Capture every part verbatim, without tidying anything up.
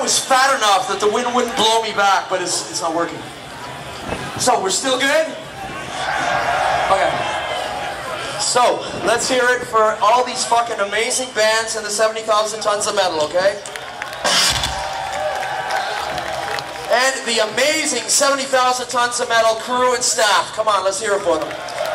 was fat enough that the wind wouldn't blow me back, but it's, it's not working. So, we're still good? Okay. So, let's hear it for all these fucking amazing bands and the seventy thousand tons of metal, okay? And the amazing seventy thousand tons of metal crew and staff. Come on, let's hear it for them.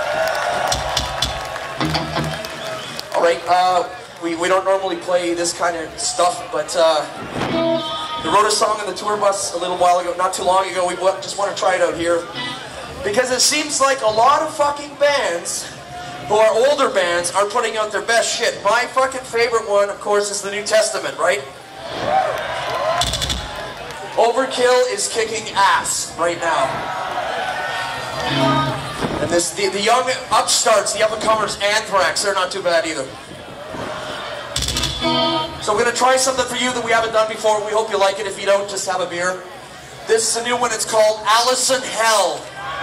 Alright, uh, we, we don't normally play this kind of stuff, but uh, we wrote a song on the tour bus a little while ago, not too long ago. We just want to try it out here. Because it seems like a lot of fucking bands who are older bands are putting out their best shit. My fucking favorite one, of course, is the New Testament, right? Overkill is kicking ass right now. And this, the, the young upstarts, the up-and-comers, Anthrax, they're not too bad either. So we're going to try something for you that we haven't done before. We hope you like it. If you don't, just have a beer. This is a new one. It's called Alison Hell.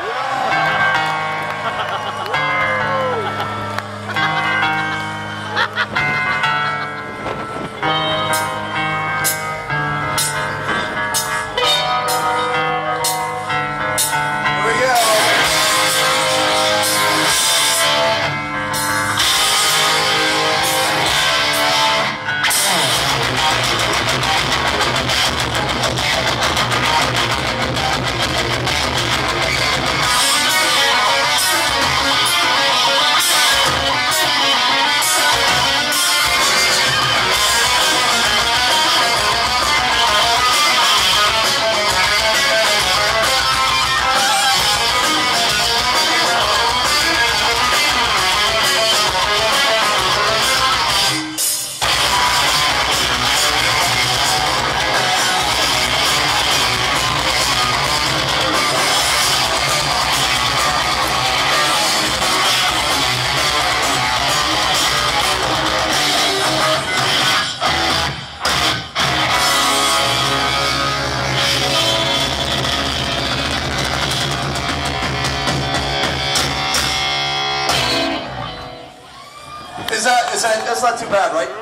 Is that, is that, that's not too bad, right?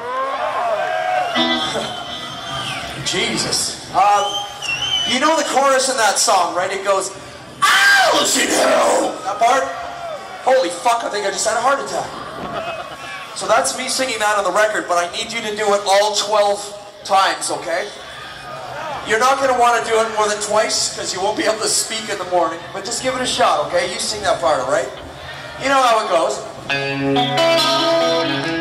Jesus. Um, you know the chorus in that song, right? It goes, Alison Hell! That part? Holy fuck, I think I just had a heart attack. So that's me singing that on the record, but I need you to do it all twelve times, okay? You're not going to want to do it more than twice, because you won't be able to speak in the morning, but just give it a shot, okay? You sing that part, all right? You know how it goes.